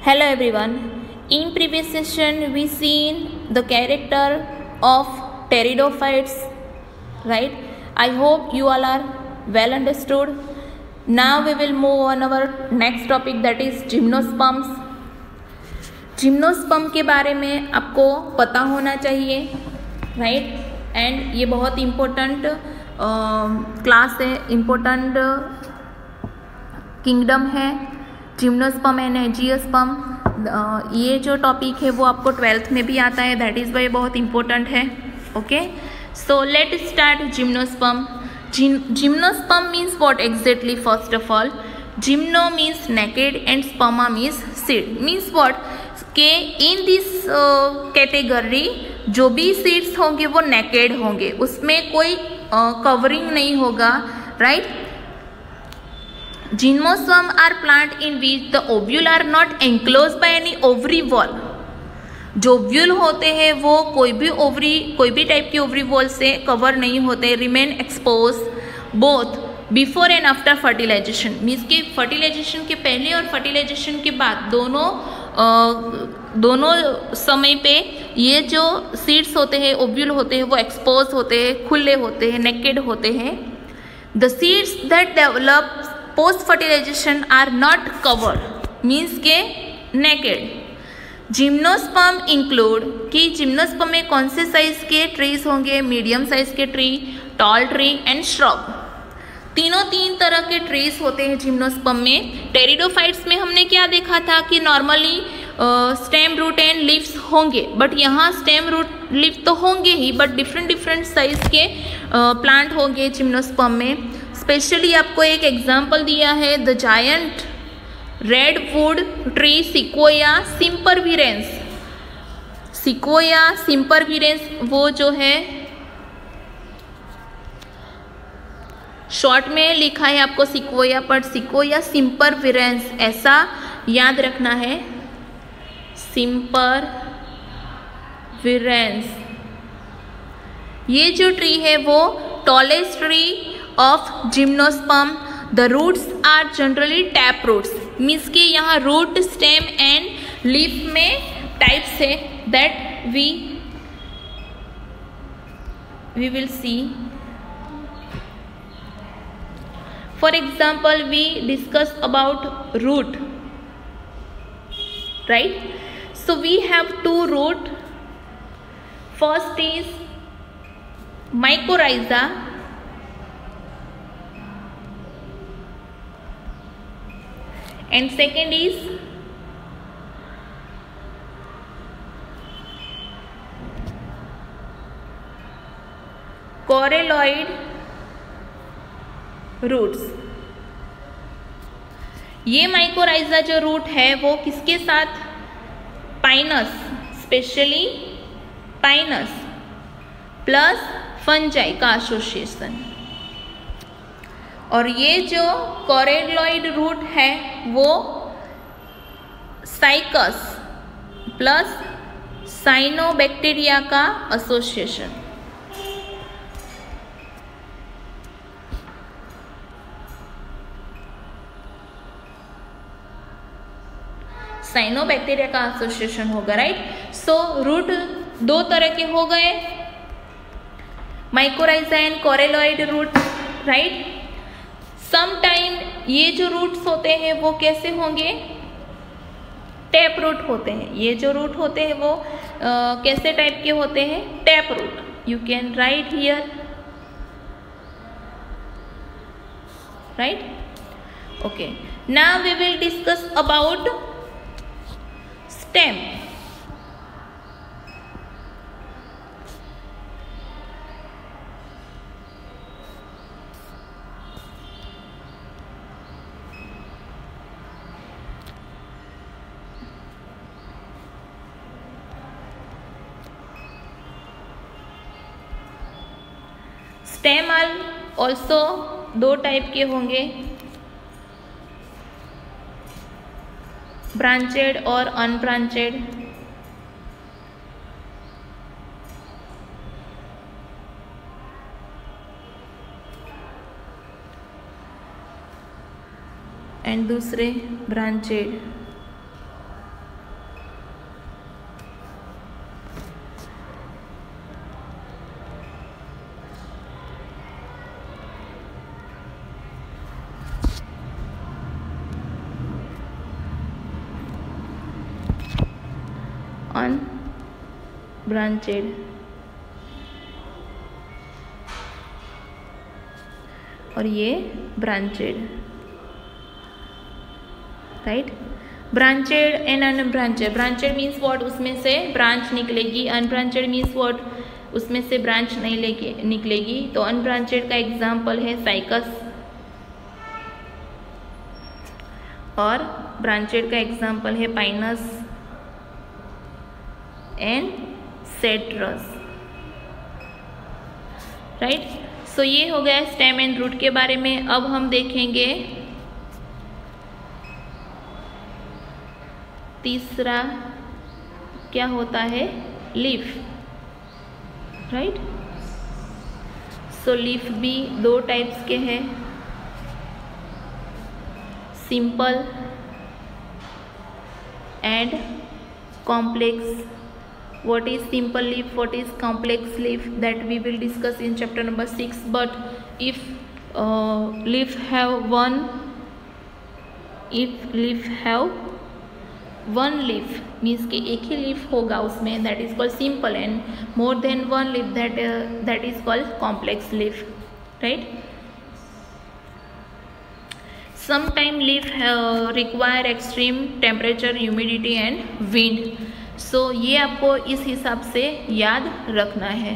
Hello everyone. In previous session we seen the character of pteridophytes, right? I hope you all are well understood. Now we will move on our next topic, that is gymnosperms. Gymnosperm के बारे में आपको पता होना चाहिए, right? And ये बहुत important class है, इम्पोर्टेंट किंगडम है जिम्नोस्पर्म एंड एंजियोस्पर्म। ये जो टॉपिक है वो आपको 12th में भी आता है, दैट इज़ वाई बहुत इम्पोर्टेंट है। Okay, so let start gymnosperm. Gymnosperm means what exactly? First of all, gymno means naked and sperma means seed. Means what के इन दिस कैटेगरी जो भी सीड्स होंगे वो नेकेड होंगे, उसमें कोई कवरिंग नहीं होगा, right? Gymnosperm are plant in which the ovule are not enclose by any ovary wall. जो ओव्यूल होते हैं वो कोई भी टाइप की ओवरी वॉल से कवर नहीं होते, remain expose both before and after fertilization. Means के फर्टिलाइजेशन के पहले और फर्टिलाइजेशन के बाद दोनों समय पे ये जो सीड्स होते हैं, ओव्यूल होते हैं, वो एक्सपोज होते हैं, खुले होते हैं, नेकेड होते हैं। The seeds that develop post fertilization are not covered, means के नेकेड। जिम्नोस्पर्म इंक्लूड कि जिम्नोस्पर्म में कौन से साइज के ट्रीज होंगे? मीडियम साइज के tree, tall tree and shrub. तीन तरह के ट्रीज होते हैं जिम्नोस्पर्म में। टेरिडोफाइट्स में हमने क्या देखा था कि normally stem, root and leaves होंगे, बट यहाँ स्टेम, रूट, लीफ तो होंगे ही, बट डिफरेंट साइज के प्लांट होंगे जिम्नोस्पर्म में। स्पेशली आपको एक एग्जांपल दिया है, the giant redwood tree sequoia sempervirens. Sequoia sempervirens वो जो है शॉर्ट में लिखा है आपको सिकोया, पर सिकोया सिम्परविरेंस ऐसा याद रखना है, सिम्परविरेंस। ये जो ट्री है वो tallest tree of gymnosperm. The roots are generally tap roots, means कि यहाँ रूट, स्टेम एंड लीफ में टाइप्स है, that we will see. For example, we discuss about root, right? So we have two root. First is mycorrhiza and second is coralloid roots. ये mycorrhiza जो root है वो किसके साथ? Pinus, specially pinus plus fungi का association. और ये जो कोरेलॉइड रूट है वो साइकस प्लस साइनोबैक्टीरिया का एसोसिएशन। साइनोबैक्टीरिया का एसोसिएशन होगा, राइट? सो रूट दो तरह के हो गए, mycorrhiza and coralloid root, right? Some time ये जो रूट्स होते हैं वो कैसे होंगे? टैप रूट होते हैं। ये जो रूट होते हैं वो कैसे टाइप के होते हैं? Tap root. You can write here, right? Okay, now we will discuss about stem. Stem also दो टाइप के होंगे, ब्रांचेड और अनब्रांचेड। एंड दूसरे ब्रांचेड। अनब्रांचेड, और ये branched, right. Branched and unbranched, branched means what, उसमें से ब्रांच निकलेगी, अनब्रांचेड मीन्स व्हाट, उसमें से ब्रांच नहीं निकलेगी। तो अनब्रांचेड का एग्जाम्पल है साइकस, और ब्रांचेड का एग्जाम्पल है pinus and cedrus, right. So ये हो गया स्टेम एंड रूट के बारे में। अब हम देखेंगे तीसरा क्या होता है, लीफ, राइट। सो लीफ भी दो टाइप्स के हैं, simple and complex. What is simple leaf, what is complex leaf, that we will discuss in chapter number 6. But if leaf have one leaf means कि एक ही leaf होगा उसमें, that is called simple, and more than one leaf, that is called complex leaf, right. Sometime leaf require extreme temperature, humidity and wind. सो ये आपको इस हिसाब से याद रखना है।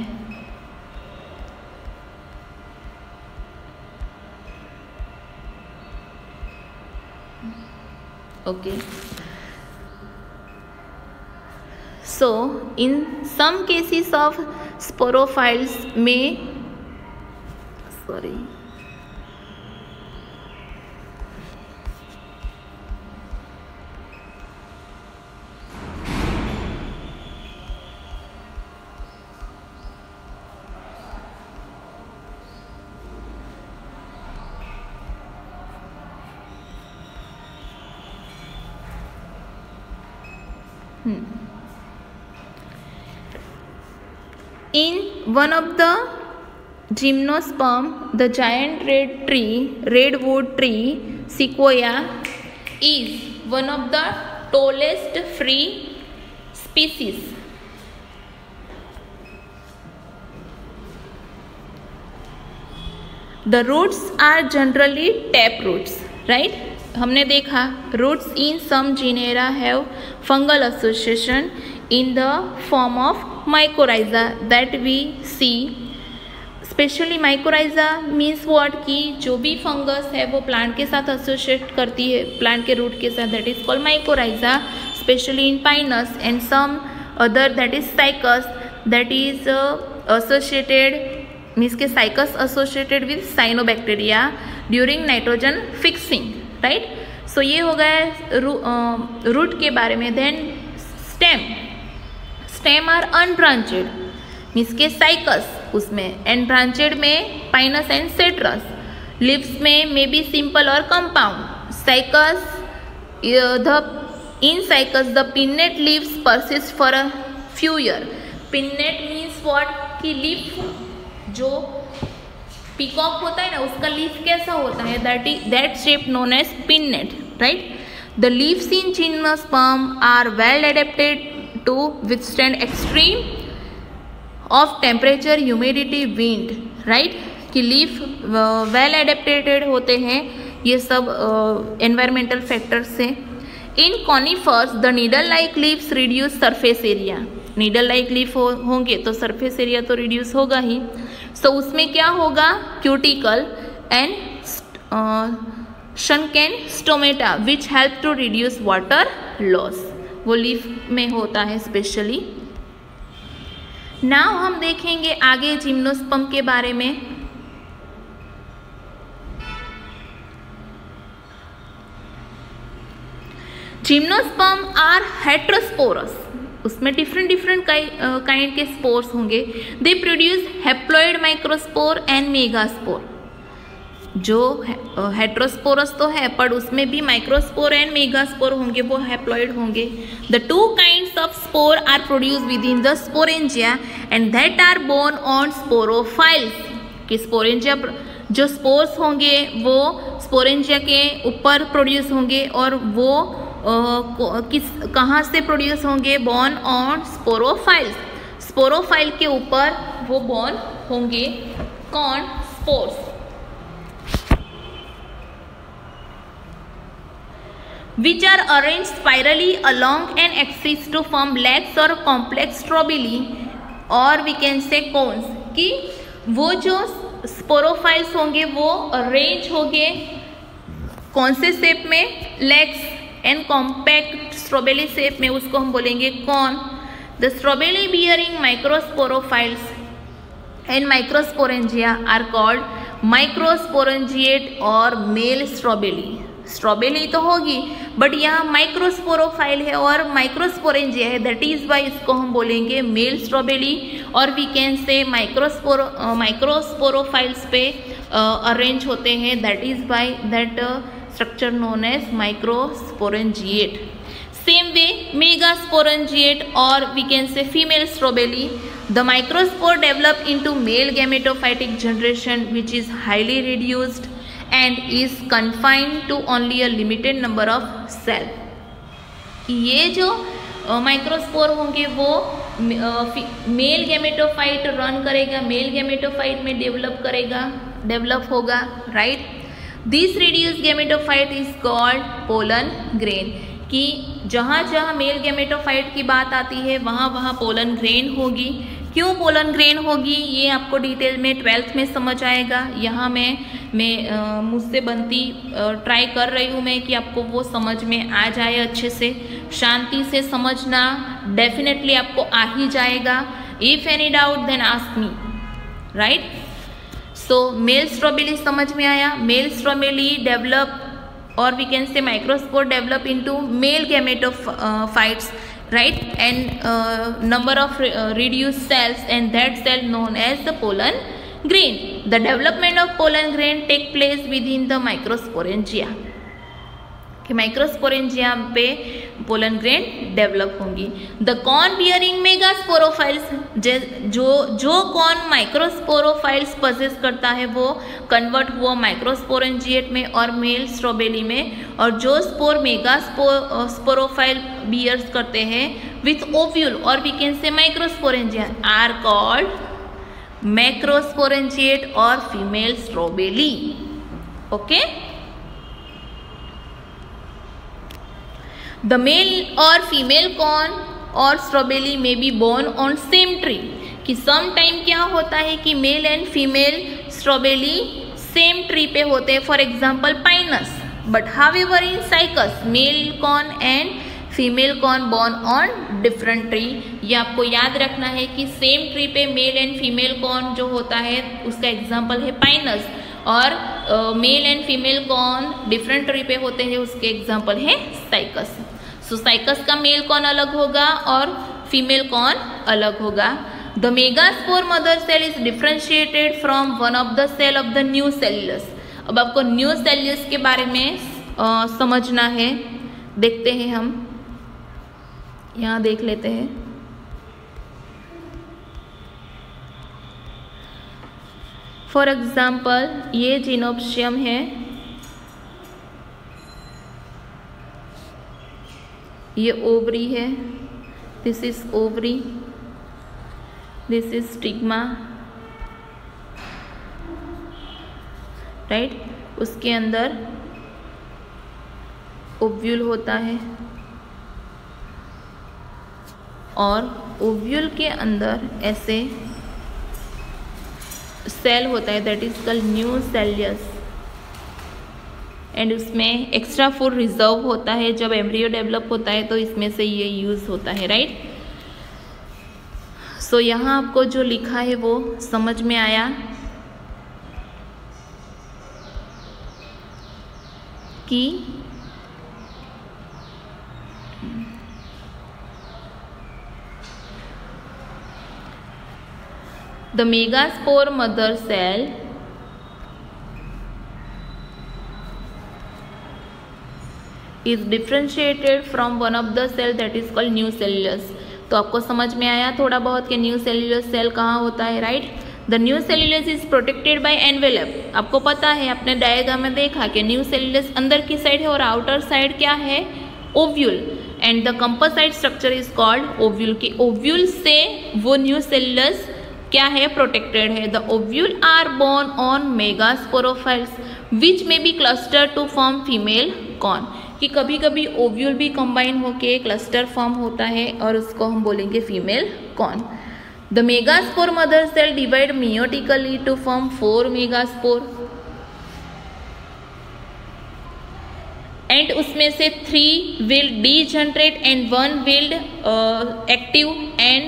Okay, so in some cases of sporophylls में, sorry, in one of the gymnosperm, the giant redwood tree sequoia is one of the tallest tree species. The roots are generally tap roots, right? हमने देखा roots in some genera have fungal association in the form of mycorrhiza that we see. Specially mycorrhiza means what, कि जो भी fungus है वो plant के साथ associate करती है, प्लांट के रूट के साथ, that is called mycorrhiza, especially in pinus, and some other that is cycas, that is associated, means के cycas associated with cyanobacteria during nitrogen fixing, right. So ये हो गया रूट के बारे में। then stem are unbranched, means के Cycas उसमें, and branched में पाइनस एंड सेट्रस। लीव्स में मे बी सिंपल और compound. Cycas, in Cycas the pinnate leaves persist for a few year. Pinnate means what, कि leaf जो peacock होता है ना, उसका लीफ कैसा होता है, that shape known as pinnate, right. The leaves in gymnosperm are well adapted to withstand extreme of temperature, humidity, wind, right, कि लीफ वेल एडेप्टेड होते हैं ये सब एनवायरमेंटल फैक्टर्स से। In conifers the needle like leaves reduce surface area. Needle like leaf होंगे तो surface area तो reduce होगा ही। सो उसमें क्या होगा, cuticle and sunken stomata which help to reduce water loss, वो लीफ में होता है स्पेशली। नाउ हम देखेंगे आगे जिम्नोस्पर्म के बारे में। जिम्नोस्पर्म आर हेट्रोस्पोरस, उसमें डिफरेंट काइंड के स्पोर्स होंगे। They produce haploid microspore and megaspore. जो हेट्रोस्पोरस तो है पर उसमें भी माइक्रोस्पोर एंड मेगास्पोर होंगे, वो हैप्लॉइड होंगे। The two kinds of spore are produce within the sporangia and that are borne on sporophylls. कि स्पोरेंजिया जो स्पोर्स होंगे वो स्पोरेंजिया के ऊपर प्रोड्यूस होंगे और वो कहाँ से प्रोड्यूस होंगे? बॉर्न ऑन स्पोरोफाइल्स, स्पोरोफाइल के ऊपर वो बॉर्न होंगे। कौन? Spores. Which are arranged spirally along an axis to form legs or complex strobili, और we can say cones, कि वो जो स्पोरोफाइल्स होंगे वो अरेंज होंगे कौन से शेप में? Lax and compact strobili shape में, उसको हम बोलेंगे कौन। The strobili bearing microsporophylls and microsporangia are called microsporangiate और मेल स्ट्रोबेली। स्ट्रॉबेरी तो होगी बट यहाँ माइक्रोस्पोरोफाइल है और माइक्रोस्पोरेंजिया है, दैट इज वाई इसको हम बोलेंगे मेल स्ट्रॉबेरी। और वी कैन से माइक्रोस्पोरोफाइल्स पे अरेंज होते हैं, that is why that structure known as microsporangiate. Same way megasporangiate और we can say female strawberry, the microspore develop into male gametophytic generation which is highly reduced and is confined to only a limited number of cell। ये जो microspore होंगे वो male gametophyte run करेगा, male gametophyte में develop होगा, right. This reduce gametophyte is called pollen grain, कि जहाँ जहाँ मेल गैमेटोफाइट की बात आती है वहाँ वहाँ पोलन ग्रेन होगी। क्यों पोलन ग्रेन होगी ये आपको डिटेल में 12th में समझ आएगा। यहाँ मैं मुझसे बनती ट्राई कर रही हूँ मैं कि आपको वो समझ में आ जाए अच्छे से, शांति से समझना, डेफिनेटली आपको आ ही जाएगा। If any doubt then ask me, right. So male strawberry समझ में आया। मेल स्ट्रॉबेरी डेवलप और we can say microspore develop into male gametophytes, right, and number of reduced cells, and that cell known as the pollen grain. The development of pollen grain take place within the microsporangia, कि microsporangia पे pollen grain develop होंगी। The corn bearing megasporophylls, जो corn माइक्रोस्पोरोफाइल्स possess करता है वो convert हुआ microsporangiate में और मेल स्ट्रॉबेरी में, और जो स्पोर मेगास्पोरोफाइल बियर्स करते हैं विथ ओव्यूल और we can say microsporangia are called macrosporangiate और female strawberry. Okay, The male or female corn और स्ट्रॉबेरी में be borne on same tree, कि सम टाइम क्या होता है कि male and female strawberry same tree पे होते हैं, for example Pinus. But however in Cycas male corn and female corn borne on different tree. ये आपको याद रखना है कि सेम ट्री पे मेल एंड फीमेल कॉर्न जो होता है उसका एग्जाम्पल है पाइनस, और male and female corn different tree पे होते हैं उसके एग्जाम्पल है साइकस। सो साइकस का मेल कॉर्न अलग होगा और फीमेल कॉर्न अलग होगा। The megaspore mother cell is differentiated from one of the cell of the nucellus. अब आपको न्यू सेल्यूलस के बारे में समझना है, देखते हैं हम, यहाँ देख लेते हैं। फॉर एग्जाम्पल ये जिनोप्सियम है, ये ओवरी है, this is ovary, this is stigma, right. उसके अंदर ओव्यूल होता है और ओव्यूल के अंदर ऐसे सेल होता है, that is called nucellus, and उसमें एक्स्ट्रा फूड रिजर्व होता है। जब एम्ब्रियो डेवलप होता है तो इसमें से ये यूज होता है, राइट। सो यहाँ आपको जो लिखा है वो समझ में आया कि the megaspore mother cell is differentiated from one of the cell that is called new cellulus। तो आपको समझ में आया थोड़ा बहुत कि न्यू सेल्यूलस सेल कहाँ होता है, right. The nucellus is protected by envelope. आपको पता है, आपने डायग्राम में देखा कि न्यू सेल्यूलस अंदर की साइड है और आउटर साइड क्या है, ovule and the composite structure is called ovule. के ओव्यूल से वो न्यू सेलुलस क्या है, प्रोटेक्टेड है। The ovule are borne on megasporophytes which may be cluster to form female corn. कि कभी कभी ओव्यूल भी कंबाइन होके क्लस्टर फॉर्म होता है और उसको हम बोलेंगे female corn. The megaspore mother cell divide meiotically to form 4 megaspore and उसमें से 3 will degenerate and 1 will active and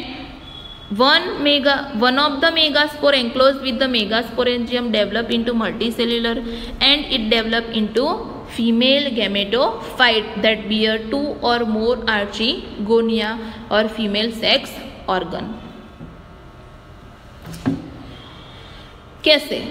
one of the megaspore enclosed with the megasporangium develop into multicellular and it develop into female gametophyte that bear 2 or more archegonia or female sex organ। कैसे?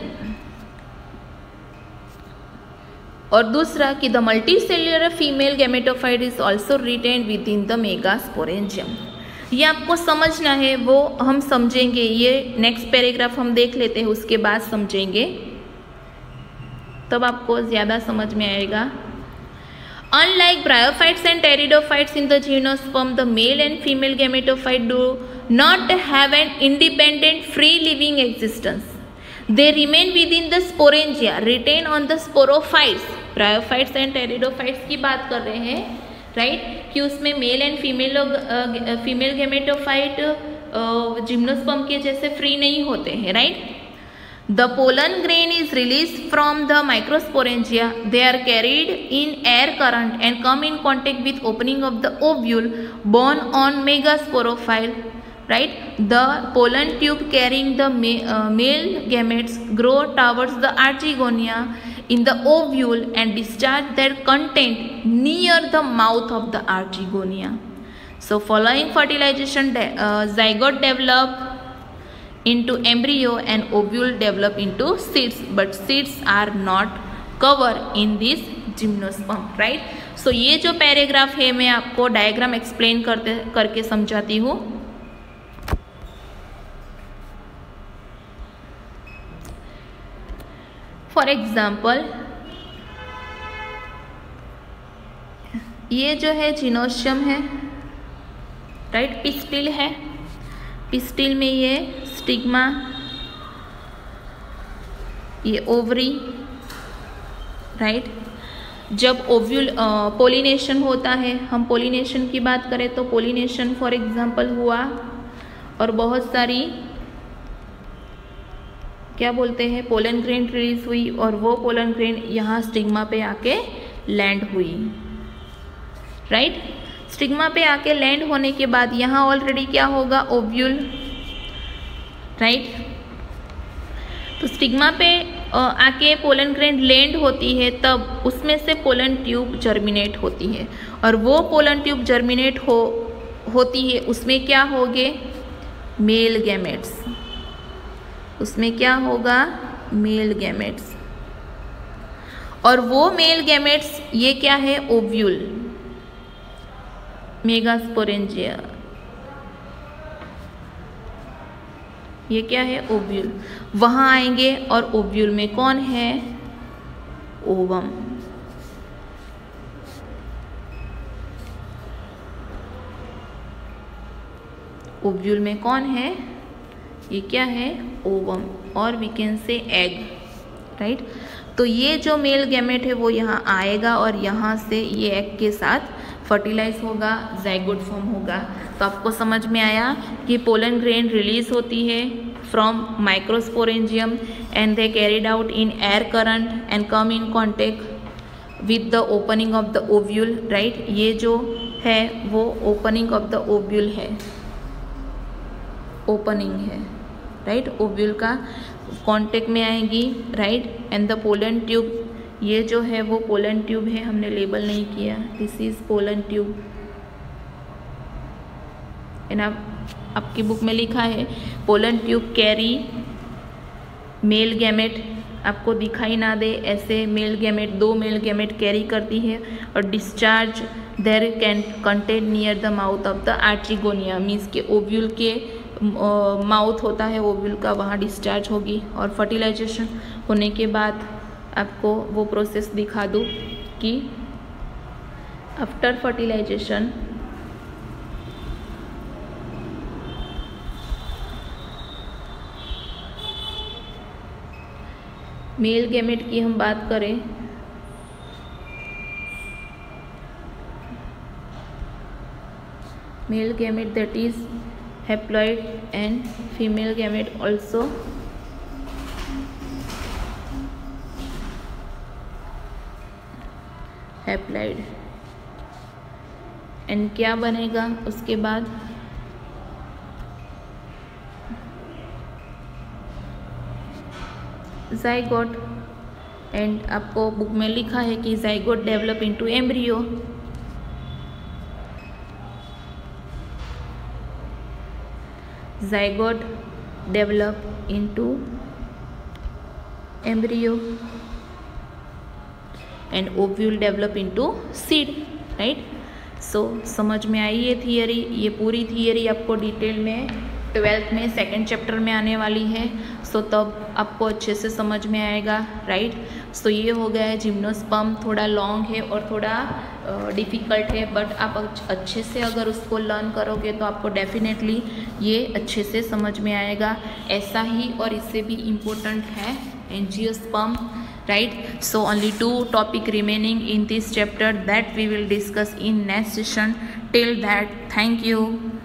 और दूसरा कि the multicellular female gametophyte is also retained within the megasporangium. ये आपको समझना है, वो हम समझेंगे, ये नेक्स्ट पैराग्राफ हम देख लेते हैं, उसके बाद समझेंगे, तब आपको ज़्यादा समझ में आएगा। Unlike bryophytes and pteridophytes in the gymnosperm, the male and female gametophyte do not have an independent free living existence. They remain within the sporangia, retain on the sporophytes. Bryophytes and pteridophytes की बात कर रहे हैं, right कि उसमें male and female gametophyte gymnosperm के जैसे free नहीं होते हैं, right. The pollen grain is release from the microsporangia. They are carried in air current and come in contact with opening of the ovule borne on megasporophyll, right. The pollen tube carrying the male gametes grow towards the archegonia in the ovule and discharge their content near the mouth of the archegonia. So following fertilization, zygote develop into embryo and ovule develop into seeds, but seeds are not covered in this gymnosperm, right? So ये जो paragraph है मैं आपको diagram explain करके समझाती हूँ। For example ये जो है जिनोशियम है, राइट, पिस्टिल है, पिस्टिल में ये स्टिग्मा, ये ओवरी, राइट। जब ओव्यूल पोलिनेशन होता है, हम पोलिनेशन की बात करें तो पोलिनेशन फॉर एग्जाम्पल हुआ और बहुत सारी क्या बोलते हैं पोलन ग्रेन रिलीज हुई और वो पोलन ग्रेन यहाँ स्टिग्मा पे आके लैंड हुई, राइट। स्टिग्मा पे आके लैंड होने के बाद यहाँ ऑलरेडी क्या होगा, ओव्यूल, राइट। तो स्टिग्मा पे आके पोलन ग्रेन लैंड होती है, तब उसमें से पोलन ट्यूब जर्मिनेट होती है और वो पोलन ट्यूब जर्मिनेट होती है, उसमें क्या होंगे, मेल गैमेट्स, उसमें क्या होगा, मेल गैमेट्स। और वो मेल गैमेट्स ये क्या है, ओव्यूल, मेगास्पोरेंजिया, ये क्या है, ओव्यूल, वहां आएंगे और ओव्यूल में कौन है, ओवम। ओव्यूल में कौन है, ये क्या है, ओवम, और we can say egg, right. तो ये जो मेल गैमेट है वो यहाँ आएगा और यहाँ से ये एग के साथ फर्टिलाइज होगा, ज़ाइगोट फॉर्म होगा। तो आपको समझ में आया कि पोलन ग्रेन रिलीज होती है from microsporangium and they carried out in air current and come in contact with the opening of the ovule, right. ये जो है वो ओपनिंग ऑफ द ओव्यूल है, ओपनिंग है, राइट, ओव्यूल का कांटेक्ट में आएगी, right. And the pollen tube, ये जो है वो पोलन ट्यूब है, हमने लेबल नहीं किया, this is pollen tube, and आपकी बुक में लिखा है pollen tube carry male gamete, आपको दिखाई ना दे ऐसे male gamete, 2 male gamete carry करती है और discharge their can content near the mouth of the archegonia, means के ओव्यूल के माउथ होता है ओव्यूल का, वहाँ डिस्चार्ज होगी और फर्टिलाइजेशन होने के बाद आपको वो प्रोसेस दिखा दूँ कि आफ्टर फर्टिलाइजेशन मेल गैमेट की हम बात करें male gamete that is haploid and female gamete also haploid and क्या बनेगा उसके बाद zygote and आपको बुक में लिखा है कि zygote develop into embryo zygote develop into embryo and ovule develop into seed, right? So समझ में आई ये थियरी। ये पूरी थियरी आपको डिटेल में 12th में सेकेंड चैप्टर में आने वाली है। सो तब आपको अच्छे से समझ में आएगा, राइट? सो ये हो गया है जिम्नोस्पर्म। थोड़ा लॉन्ग है और थोड़ा डिफ़िकल्ट है, बट आप अच्छे से अगर उसको लर्न करोगे तो आपको डेफिनेटली ये अच्छे से समझ में आएगा। ऐसा ही और इससे भी इम्पोर्टेंट है angiosperm, right? So only 2 topic remaining in this chapter that we will discuss in next session. Till that, thank you.